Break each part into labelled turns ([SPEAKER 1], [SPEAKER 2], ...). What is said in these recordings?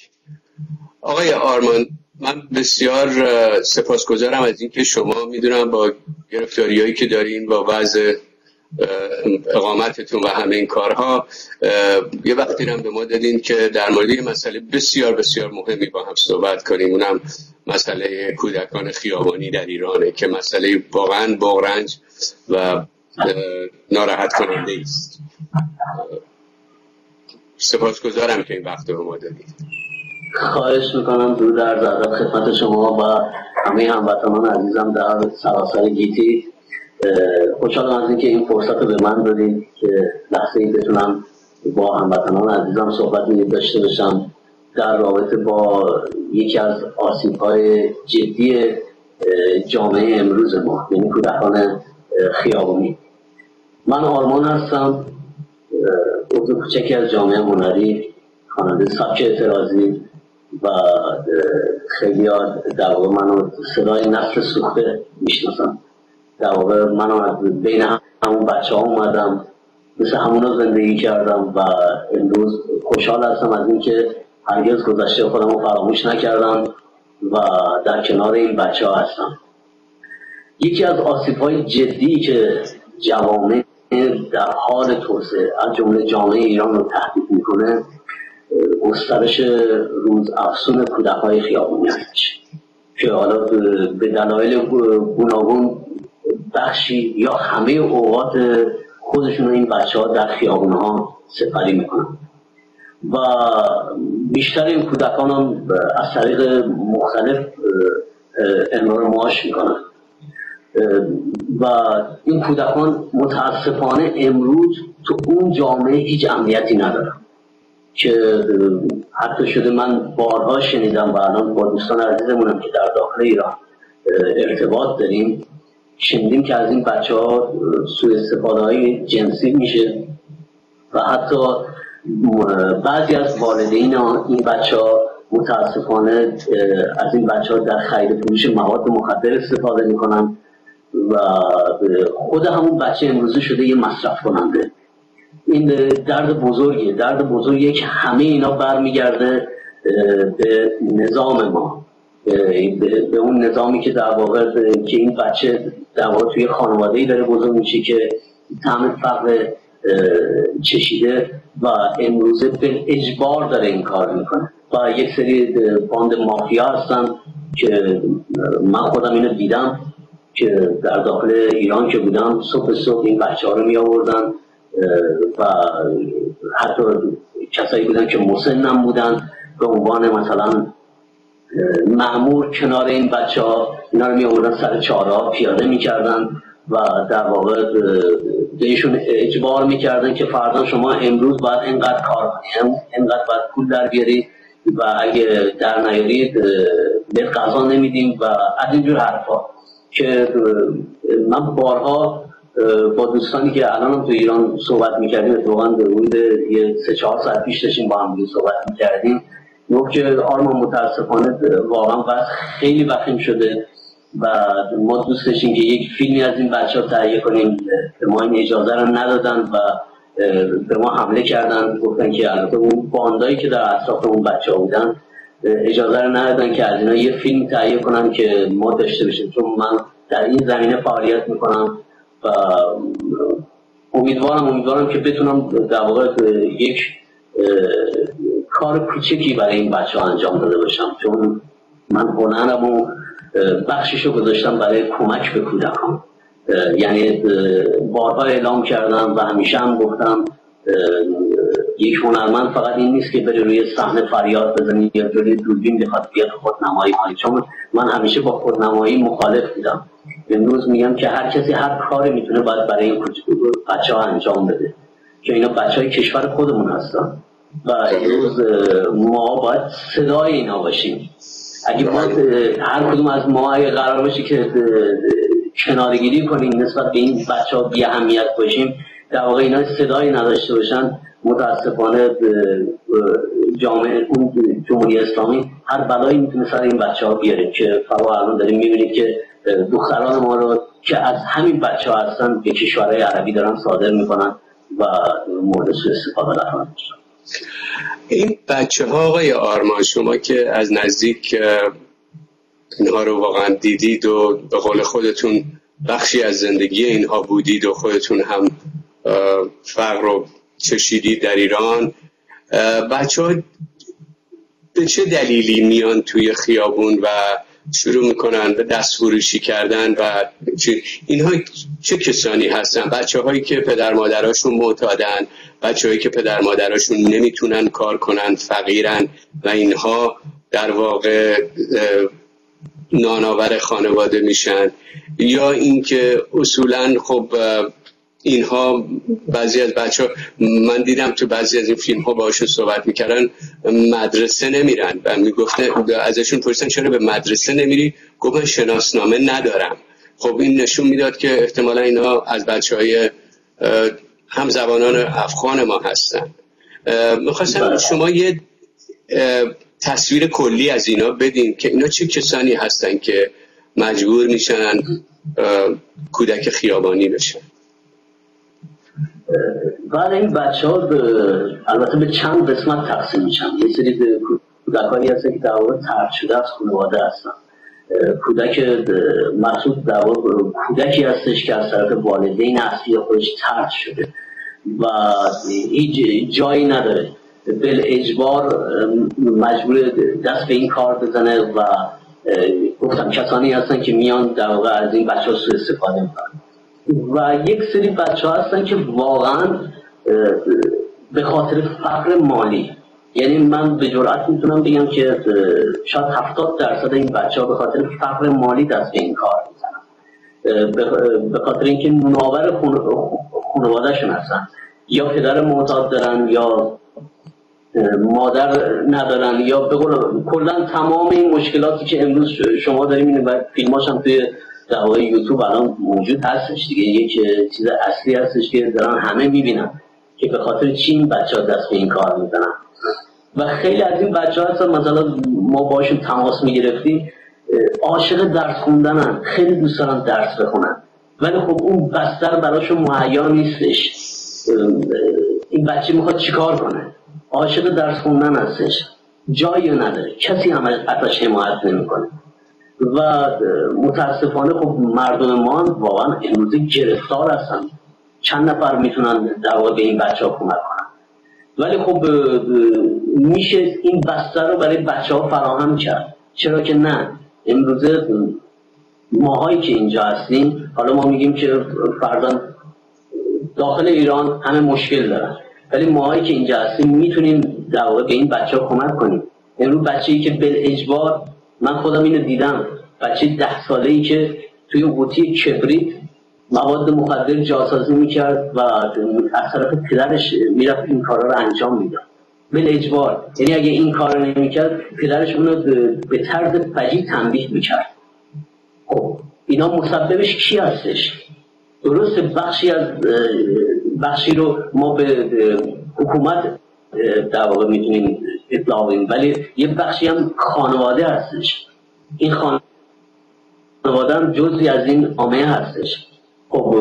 [SPEAKER 1] آقای آرمان، من بسیار سپاسگزارم از اینکه شما میدونم با گرفتاریایی که دارین با وضع اقامتتون و همه این کارها یه وقتی هم به ما دادین که در مورد یه مسئله بسیار بسیار مهمی با هم صحبت کنیم، اونم مسئله کودکان خیابانی در ایرانه که مسئله واقعا بغرنج و ناراحت کننده است. سپاسگزارم که این وقت رو به ما دادید.
[SPEAKER 2] خواهش میکنم. درود عرض ادب خدمت شما و همه هموطنان عزیزم در سراسر گیتی. خوشحالم از اینکه این فرصت رو به من دادید که لحظه‌ای بتونم با هموطنان عزیزم صحبتی داشته باشم در رابطه با یکی از آسیب‌های جدی جامعه امروز ما، یعنی کودکان خیابانی. من آرمان هستم، عضو کوچکی از جامعه هنری، خواننده سبک اعتراضی و خیلی در واقع منو صدای نسل سوخته میشناسم. در واقع منو از بین همون بچه ها اومدم، مثل همونا زندگی کردم و امروز خوشحال هستم از اینکه هرگز گذشته خودم رو فراموش نکردم و در کنار این بچه ها هستم. یکی از آسیب‌های جدی که جوامع در حال توسعه از جمله جامعه ایران رو تهدید میکنه گسترش روز افزون کودک‌های خیابانی هستش که حالا به دلایل گوناگون بخشی یا همه اوقات خودشون این بچه‌ها در خیابان‌ها سپری میکنن و بیشتر این کودکان هم از طریق مختلف امرار معاش میکنن و این کودکان متاسفانه امروز تو اون جامعه هیچ امنیتی ندارن که حتی شده من بارها شنیدم و الان با دوستان عزیزمونم که در داخل ایران ارتباط داریم شنیدیم که از این بچه ها سوء استفاده های جنسی میشه و حتی بعضی از والدین این بچه ها متاسفانه از این بچه ها در خرید فروش مواد مخدر استفاده میکنن و خود همون بچه امروزه شده یه مصرف کننده. این درد بزرگیه که همه اینا برمیگرده به نظام ما، به اون نظامی که در واقع که این بچه در واقع توی خانواده‌ای داره بزرگ میشه که طعم فقر چشیده و امروزه به اجبار داره این کار میکنه و یک سری باند مافیا هستن که من خودم اینو دیدم که در داخل ایران که بودم صبح این بچه ها رو می آوردن و حتی کسایی بودن که مسنم بودن به عنوان مثلا مأمور کنار این بچه ها اینا رو می آوردن سر چهارراه پیاده می کردن و در واقع بهشون اجبار می کردن که فردا شما امروز باید اینقدر کار کنید، اینقدر باید پول در بیارید و اگه در نیارید به غذا نمیدیم و از اینجور حرفا که من بارها با دوستانی که الان هم تو ایران صحبت میکردیم، اتفاقا حدود 3-4 ساعت پیش داشتیم با هم صحبت میکردیم، گفت که آرمان متاسفانه واقعا وضع خیلی وخیم شده و ما دوست داشتیم که یک فیلمی از این بچه ها تهیه کنیم، به ما این اجازه رو ندادن و به ما حمله کردن، گفتن که البته اون باندایی که در اطراف اون بچه ها بودن اجازه رو ندادن که از اینا یه فیلم تهیه کنن که ما داشته باشیم، چون من در این زمینه فعالیت میکنم و امیدوارم که بتونم در واقع یک کار کوچکی برای این بچه ها انجام داده باشم، چون من هنرمو بخششو گذاشتم برای کمک به کودکان. یعنی بارها اعلام کردم و همیشه هم گفتم یک هنرمند فقط این نیست که بره روی صحنه فریاد بزنه یا جلوی دوربین بخواد بیاد خودنمایی کنه، چون من همیشه با خودنمایی مخالف بودم. امروز میگم که هر کسی هر کاری میتونه باید برای این بچه‌ها انجام بده که اینا بچه‌های کشور خودمون هستن و امروز ما باید صدای اینا باشیم. اگه ما هر کدوم از ما اگه قرار باشه که کنارگیری کنیم نسبت به این بچه‌ها بی اهمیت باشیم، در واقع اینا صدایی نداشته باشن، متاسفانه جامعه جمهوری اسلامی هر بلایی میتونه سر این بچه‌ها بیاره که فرا الان داریم میبینید که دختران ما رو که از همین بچه‌ها هستن به کشورهای عربی دارن صادر میکنن و مورد سوء استفاده قرار میگیرن.
[SPEAKER 1] این بچه ها آقای آرمان، شما که از نزدیک اینها رو واقعا دیدید و به قول خودتون بخشی از زندگی اینها بودید و خودتون هم فقر رو چشیدید در ایران، بچه ها به چه دلیلی میان توی خیابون و شروع میکنن به دست فروشی کردن و اینها چه کسانی هستن؟ بچه هایی که پدر مادراشون معتادن، بچه هایی که پدر مادراشون نمیتونن کار کنن، فقیرن و اینها در واقع نانآور خانواده میشن، یا اینکه اصولا خب اینها بعضی از بچه ها، من دیدم تو بعضی از این فیلم ها باشون صحبت میکردن، مدرسه نمیرن و میگفتن ازشون پرسیدن چرا به مدرسه نمیری؟ گفت من شناسنامه ندارم. خب این نشون میداد که احتمالا اینا از بچه های هم زبانان افغان ما هستن. میخواستم شما یه تصویر کلی از اینا بدین که اینا چه کسانی هستن که مجبور میشن کودک خیابانی بشن.
[SPEAKER 2] بله، این بچه ها البته به چند قسمت تقسیم میشن. یه سری کودک هایی هستن که در واقع طرد شده از خانواده هستن. کودک مقصود در واقع کودکی هستش که از طرف والدین اصلی خودش طرد شده و هیچ جایی نداره، بل اجبار مجبور دست به این کار بزنه و گفتم کسانی هستن که میان در واقع از این بچه ها سوء استفاده میکنن. و یک سری بچه ها هستن که واقعا به خاطر فقر مالی، یعنی من به جرئت میتونم بگم که شاید 70% این بچه ها به خاطر فقر مالی دست به این کار میزنن، به خاطر اینکه نونآور خانواده‌شون هستن، یا پدر معتاد دارن یا مادر ندارن، یا به قول کلا تمام این مشکلاتی که امروز شما داریم اینه و فیلماش هم توی در واقع یوتیوب الان موجود هستش دیگه. یک چیز اصلی هستش که دارن همه میبینن که به خاطر چی این بچه‌ها دست به این کار میزنن. و خیلی از این بچه‌ها هستن مثلا ما باشون تماس میگرفتیم، عاشق درس خوندنن، خیلی دوست دارن درس بخونن، ولی خب اون بستر براشون مهیا نیستش. این بچه میخواد چیکار کنه؟ عاشق درس خوندن هستش، جایی نداره، کسی هم ازش حمایت نمیکنه. و متاسفانه خب مردم ما واقعا امروزه گرفتار هستن. چند نفر میتونن در واقع به این بچه ها کمک کنن، ولی خب میشه این بستر رو برای بچه ها فراهم کرد. چرا که نه؟ امروزه ماهایی که اینجا هستیم، حالا ما میگیم که فرضاً داخل ایران همه مشکل دارن، ولی ماهایی که اینجا هستیم میتونیم در واقع به این بچه ها کمک کنیم. امروز بچه‌ای که بل اجبار، من خودم اینو دیدم، بچه 10 ساله‌ای که توی قوطی کبریت مواد مخدر جاسازی میکرد و از طرف پدرش میرفت این کارا رو انجام میداد بل اجبار. یعنی اگه این کار رو نمیکرد پدرش اونو به طرز فجیع تنبیه میکرد. خب اینا مسببش کی هستش؟ درست بخشی رو ما به حکومت در واقع میتونیم اطلاع بدیم، ولی یه بخشی هم خانواده هستش. این خانواده هم جزئی از این عامه هستش. خب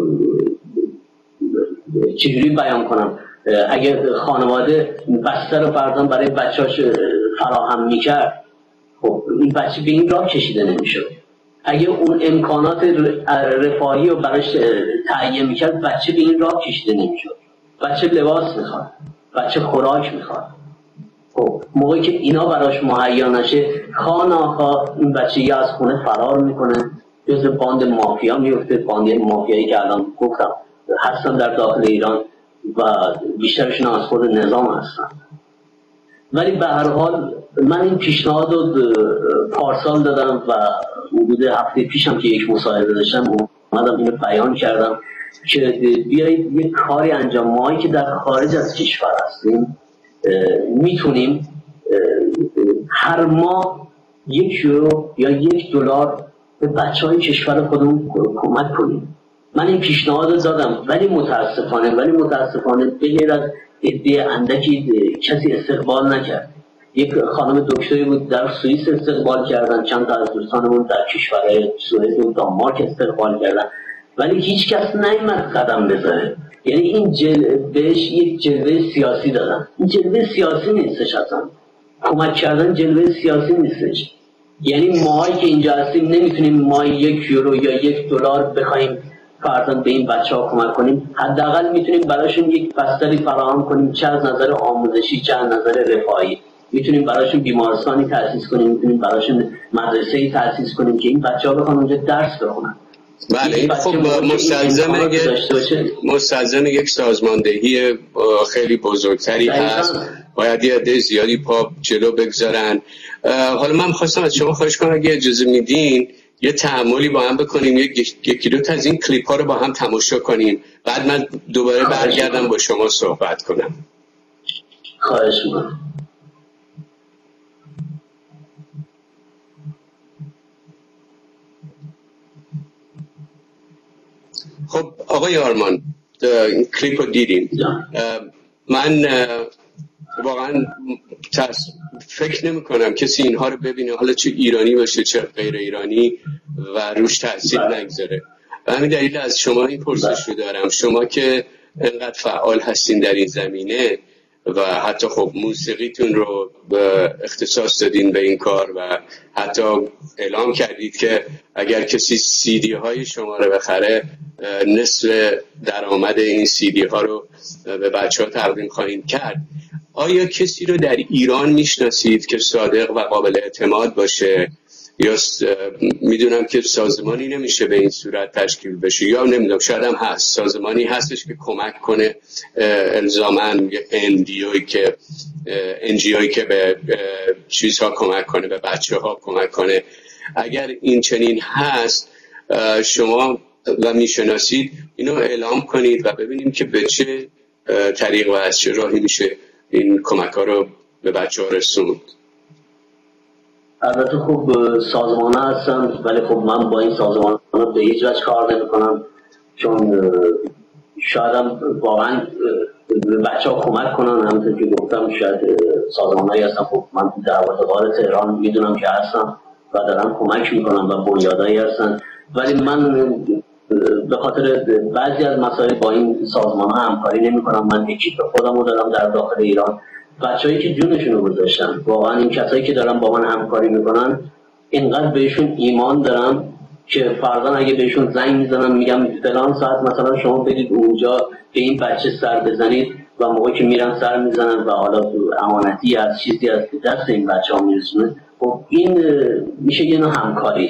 [SPEAKER 2] چجوری بیان کنم؟ اگه خانواده بستر رو فرضاً برای بچه‌اش فراهم میکرد، خب این بچه به این راه کشیده نمیشد. اگه اون امکانات رفاهی رو براش تهیه میکرد، بچه به این راه کشیده نمیشد. بچه لباس میخواد، بچه خوراک میخواد. خب موقعی که اینا براش مهیا نشه، خانه‌ها این بچه یا از خونه فرار میکنه، جز باند مافیا میفته. باند مافیایی که الان گفتم هستن در داخل ایران و بیشترشون از خود نظام هستن. ولی به هر حال من این پیشنهاد رو پارسال دادم و حدود هفته پیشم که یک مصاحبه داشتم اومدم اینو بیان کردم که بیایید یک کاری انجام. ماهایی که در خارج از کشور هستیم میتونیم هر ماه €1 یا $1 به بچه‌های کشور خودمون کمک کنیم. من این پیشنهاد رو دادم، ولی متاسفانه به غیر از عده اندکی کسی استقبال نکرد. یک خانم دکتری بود در سوئیس استقبال کردن، چند تا از دوستانمون در کشورهای سوئد و دانمارک استقبال کردن، ولی هیچ کس نیامد قدم بذاره. یعنی این بهش یک جلوه سیاسی دادن. این جلوه سیاسی نیستش اصلا. کمک کردن جلوه سیاسی نیستش. یعنی ماهایی که اینجا هستیم نمیتونیم ماهی 1 یورو یا 1 دلار بخوایم فرضاً به این بچه‌ها کمک کنیم. حداقل میتونیم براشون یک بستری فراهم کنیم، چه از نظر آموزشی چه از نظر رفاهی. میتونیم براشون بیمارستانی تأسیس کنیم، میتونیم براشون مدرسه‌ای تأسیس کنیم که این بچه‌ها بخوان اونجا درس بخونن.
[SPEAKER 1] بله این خب مستلزم یک سازماندهی خیلی بزرگتری هست. باید یه عده زیادی پا جلو بگذارن. حالا من خواستم از شما خواهش کنم اگه اجازه میدین یه تأملی با هم بکنیم، یکی دو تا از این کلیپ ها رو با هم تماشا کنیم، بعد من دوباره برگردم با شما صحبت کنم.
[SPEAKER 2] خواهش میکنم.
[SPEAKER 1] خب آقای آرمان این کلیپ رو دیدیم. من واقعا فکر نمی کنم کسی اینها رو ببینه، حالا چه ایرانی باشه چه غیر ایرانی، و روش تاثیر نگذاره. و همین دلیل از شما این پرسش رو دارم، شما که انقدر فعال هستین در این زمینه و حتی خب موسیقیتون رو اختصاص دادین به این کار و حتی اعلام کردید که اگر کسی CD های شما رو بخره نصف درآمد این CD ها رو به بچه ها تقدیم خواهید کرد. آیا کسی رو در ایران میشناسید که صادق و قابل اعتماد باشه، یا میدونم که سازمانی نمیشه به این صورت تشکیل بشه، یا نمیدونم شاید هم هست سازمانی هستش که کمک کنه الزاماً NGOی که به چیزها کمک کنه، به بچه ها کمک کنه. اگر این چنین هست شما و میشناسید اینو اعلام کنید و ببینیم که به چه طریق و از چه راهی میشه این کمک ها رو به بچه ها رسوند.
[SPEAKER 2] البته خب سازمان ها هستن، ولی خب من با این سازمان ها به هیچ وجه کار نمی کنم، چون شاید هم واقعا به بچه ها کمک کنن. همونطور که گفتم شاید سازمان هایی هستن، خب من در واده‌بار تهران میدونم که هستن و دارن کمک میکنن و بنیادهایی هستن، ولی من به خاطر بعضی از مسائل با این سازمان ها همکاری نمی کنم. من اکیپ خودم رو دارم در داخل ایران، بچه‌هایی که جونشون رو گذاشتن. واقعا این کسایی که دارن با من همکاری میکنن اینقدر بهشون ایمان دارم که فردا اگه بهشون زنگ میزنم میگم فلان ساعت مثلا شما برید اونجا به این بچه سر بزنید، و موقعی که میرن سر میزنن و حالا امانتی از چیزی از دست این بچه‌ها میرسونه، خب این میشه یه نوع همکاری.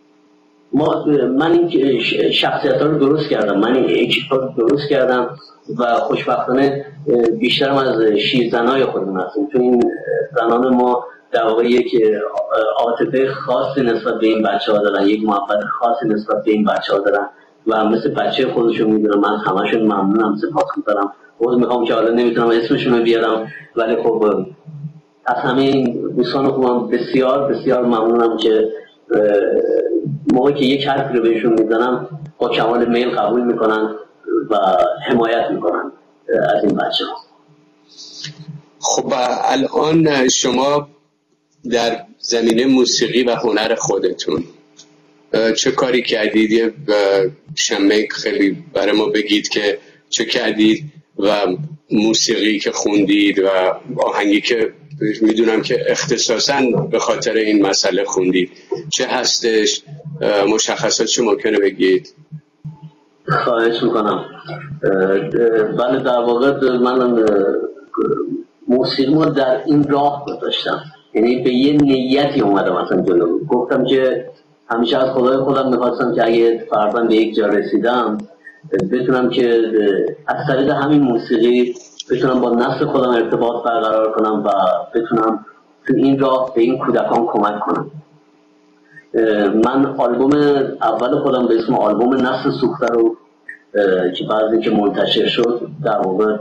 [SPEAKER 2] من این شخصیت ها رو درست کردم، من این اکیپ ها رو درست کردم و خوشبختانه بیشترم از شیرزنای خودم هستیم، چون این زنان ما در واقع یک عاطفه خاصی نسبت به این بچه ها دارن، یک محبت خاصی نسبت به این بچه ها دارن و مثل بچه خودشون میدونم. من همشون ممنونم، سپاسگزارم. خود میخوام که حالا نمیتونم اسمشون رو بیارم، ولی خب از همه این دوستان خوبم بسیار بسیار ممنونم که موقعی که یک حرفی رو بهشون میزنم با کمال میل قبول میکنن و حمایت میکنن از این بچه ها.
[SPEAKER 1] خب الان شما در زمینه موسیقی و هنر خودتون چه کاری کردید؟ یه شمه خیلی برای ما بگید که چه کردید و موسیقی که خوندید و آهنگی که میدونم که اختصاصاً به خاطر این مسئله خوندید چه هستش؟ مشخصات چه ممکنه بگید؟
[SPEAKER 2] خواهش میکنم. بله در واقع من موسیقی ما در این راه گذاشتم، یعنی به یه نیتی اومدم اصلا جلو. گفتم که همیشه از خدای خودم میخواستم که اگه فردا به یک جا رسیدم بتونم که از طریق همین موسیقی بتونم با نسل خودم ارتباط برقرار کنم و بتونم تو این راه به این کودکان کمک کنم. من آلبوم اول خودم به اسم آلبوم نسل سوخته رو که بعد که منتشر شد در واقع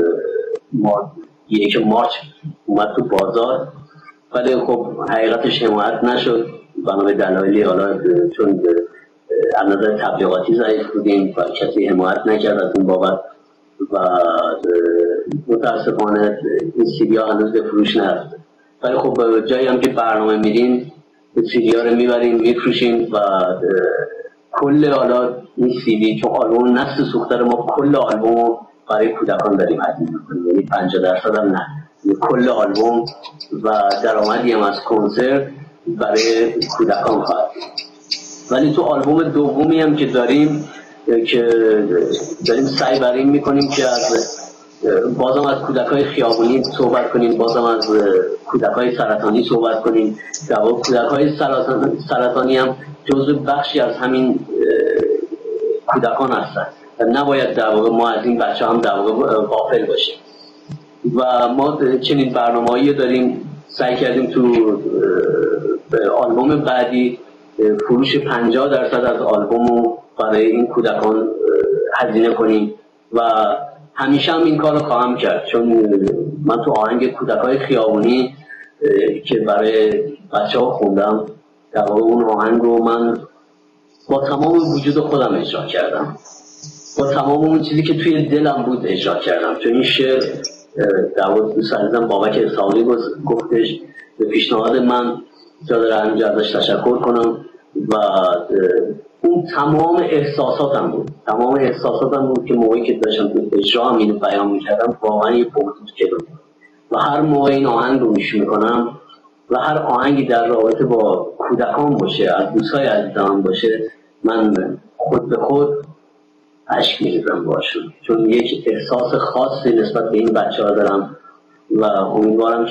[SPEAKER 2] 1 مارچ اومد تو بازار، ولی خب حقیقتش حمایت نشد بنا به دلایلی، حالا چون از نظر تبلیغاتی ضعیف بودیم و کسی حمایت نکرد از این بابت و متاسفانه این CD ها هنوز به فروش نرفته. ولی خب جایی هم که برنامه میرین CD ها رو میبرین میفروشین و کل حالا این سی دی، چون آلبوم نسل سوخته ما کل آلبوم برای کودکان داریم هزینه می‌کنیم، یعنی 50% هم نه، یعنی کل آلبوم و درآمدی هم از کنسرت برای کودکان خواهد. ولی تو آلبوم دومی هم که داریم سعی بر این میکنیم که بازم از کودکای خیابونی صحبت کنیم، بازم از کودکای سرطانی صحبت کنیم. در واقع کودکای سرطانی هم جزء بخشی از همین کودکان هستن و نباید در واقع ما از این بچه هم در واقع غافل باشیم و ما چنین برنامه‌ای داریم. سعی کردیم تو آلبوم بعدی فروش 50% از آلبومو برای این کودکان هزینه کنیم و همیشه هم این کار رو خواهم کرد، چون من تو آهنگ کودکای خیابونی که برای بچه‌ها خوندم در واقع اون آهنگ رو من با تمام وجود خودم اجرا کردم، با تمام اون چیزی که توی دلم بود اجرا کردم. چون این شعر در واقع دوست عزیزم بابک اسحاقی گفتش به پیشنهاد من جا داره همینجا ازش تشکر کنم و اون تمام احساساتم بود که موقعی که داشتم اجرا هم اینو بیان میکردم واقعا یه پرسید کردم و هر موقع این آهنگ رو میش میکنم و هر آهنگی در رابطه با کودکان باشه، از دوستای عزیزم باشه، من خود به خود اشک میریزم باشون، چون یک احساس خاصی نسبت به این بچه‌ها دارم و امیدوارم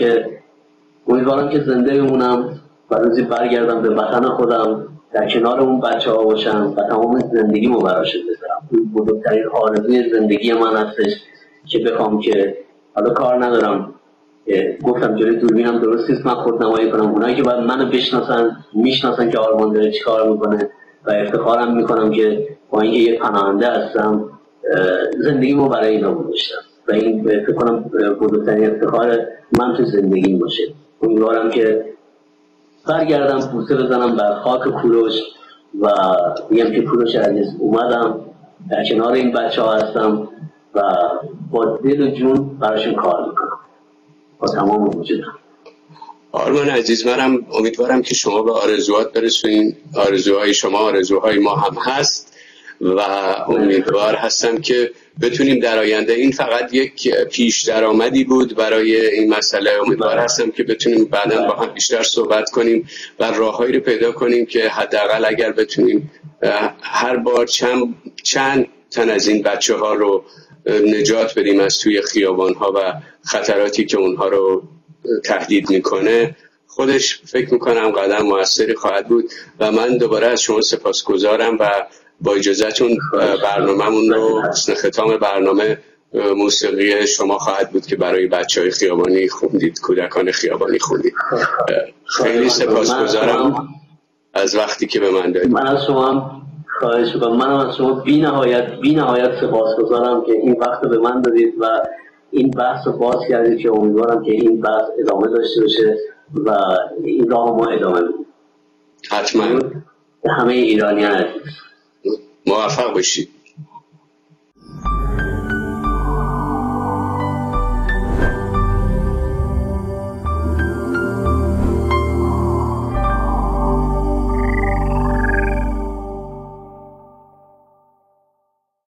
[SPEAKER 2] که زنده بمونم و روزی برگردم به وطن خودم، در کنار اون بچه‌ها باشم و تمام زندگیمو براشون بذارم. این بزرگترین آرزوی زندگی من هستش که بخوام که حالا کار ندارم، گفتم جلوی دوربینم درست نیست من خودنمایی کنم، اونایی که باید منو میشناسن که آرمان داره چیکار میکنه و افتخارم میکنم که با اینکه یه پناهنده هستم زندگیمو برای اینا گذاشتم و این فکر کنم بزرگترین افتخار من تو زندگیم باشه. امیدوارم که برگردم بوسه بزنم بر خاک کوروش و بگم که کوروش عزیز اومدم در کنار این بچه‌ها هستم و با دل و جون براشون کار میکنم با تمام وجودم.
[SPEAKER 1] آرمان عزیز، منم امیدوارم که شما به آرزوات برسونین. آرزوهای شما آرزوهای ما هم هست و امیدوار هستم که بتونیم در آینده، این فقط یک پیش درآمدی بود برای این مسئله، امیدوار هستم که بتونیم بعداً با هم بیشتر صحبت کنیم و راههایی رو پیدا کنیم که حداقل اگر بتونیم هر بار چند تن از این بچه‌ها رو نجات بدیم از توی خیابان‌ها و خطراتی که اونها رو تهدید میکنه، خودش فکر میکنم قدم موثری خواهد بود و من دوباره از شما سپاسگزارم و با اجازهتون برنامه‌مون رو حسن ختام برنامه موسیقی شما خواهد بود که برای بچه‌های خیابانی خوندید، کودکان خیابانی خوندید. خیلی سپاسگزارم از وقتی که به من دادید.
[SPEAKER 2] من از شما خواهش می‌کنم، منم از شما بی نهایت سپاسگزارم که این وقت به من دادید و این بحث رو باز کردید که امیدوارم که این بحث ادامه داشته باشه و این راه ما ادامه بدیم.
[SPEAKER 1] حتما.
[SPEAKER 2] همه ایرانیان عزیز
[SPEAKER 1] موفق باشید.